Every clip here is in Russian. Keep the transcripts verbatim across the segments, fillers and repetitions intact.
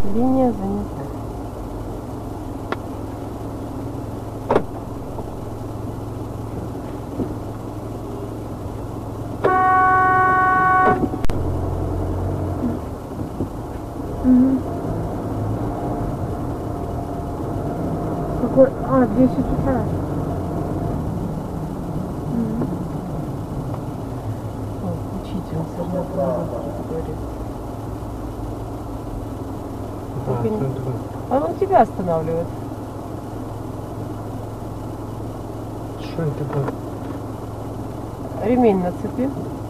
Линия занята. Угу. Какой? А, десять утра. Угу. О, учитель, он все равно говорит. А, не... а он тебя останавливает. Что это такое? Ремень нацепи.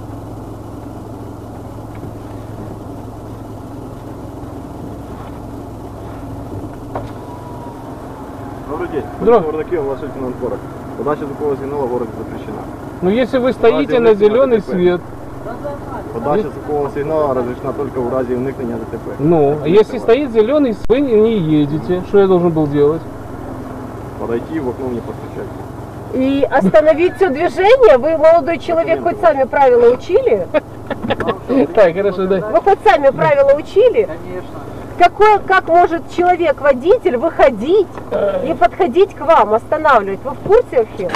Добрый день. Здравствуйте. Вардаки, у вас на сборах. Подача звукового сигнала в городе запрещена. Ну если вы стоите на зеленый свет. Подача звукового сигнала разрешена только в разе вникнення ДТП. Ну, а если стоит зеленый, вы не едете. Что я должен был делать? Подойти в окно, не постучать. И остановить все движение? Вы, молодой человек, хоть сами правила учили? Так, хорошо, да. Вы хоть сами правила учили? Конечно. Какой, как может человек-водитель выходить и подходить к вам, останавливать? Вы в курсе вообще?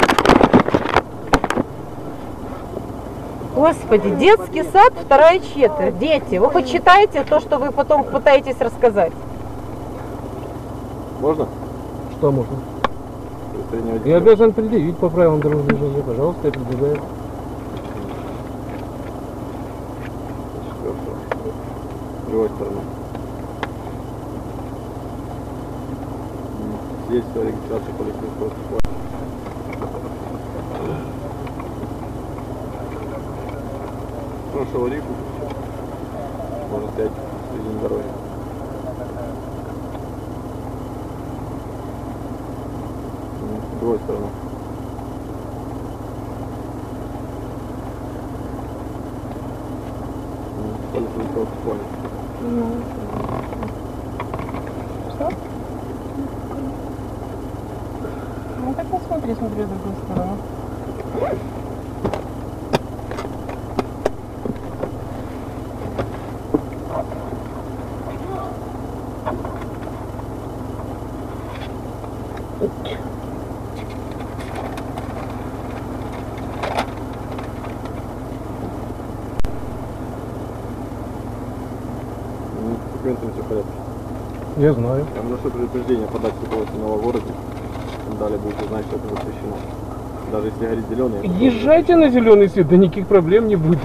Господи, детский сад, вторая четверть. Дети, вы хоть читаете то, что вы потом пытаетесь рассказать? Можно? Что можно? Я обязан предъявить по правилам дорожного движения. Пожалуйста, я предъявляю. С другой стороны. Здесь регистрация полицейского состава. Прошу аварийку. Можно стоять в середине дороги. С другой стороны. Полицейского состава. Что? Ну так не смотри, смотри в другую сторону. С документами все в порядке. Я знаю. Я вношу предупреждение подать звукового сигнала в городе. Далее будете знать, что это запрещено. Даже если горит зеленый. Езжайте на зеленый свет, да никаких проблем не будет.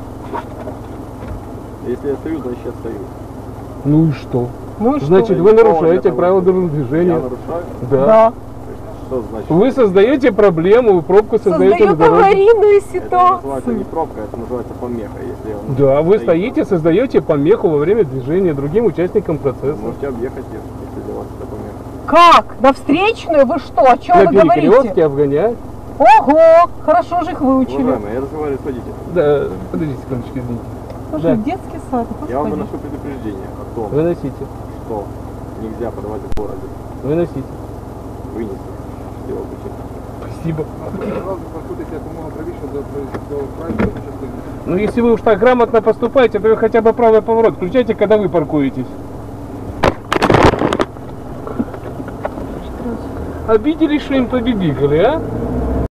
Если я стою, значит я стою. Ну и что? Ну и Значит, что? вы нарушаете правила дорожного движения. Я нарушаю? Да. Да. Что значит? Вы создаете проблему, вы пробку создаете на Создает дороге. аварийную Это ситуацию. называется не пробка, это называется помеха. Если он Да, вы стоит, стоите, создаете помеху во время движения другим участникам процесса. можете объехать, если для вас это помеха. Как? На встречную? Вы что? О чем На вы говорите? перекрестке обгонять. Ого! Хорошо же их выучили. Уважаемый, я разговариваю с водителем. Да, подождите секундочку, извините. Слушай, Да. детский сад, Я вам господи. выношу предупреждение о том, Выносите, что нельзя подавать в городе. выносите. Вынести. Сделал причину. Спасибо. Одразу проходите якомога правіше до, до правильної частини. Ну если вы уж так грамотно поступаете, то вы хотя бы правый поворот включайте, когда вы паркуетесь. Обиделись, что им побибикали, а?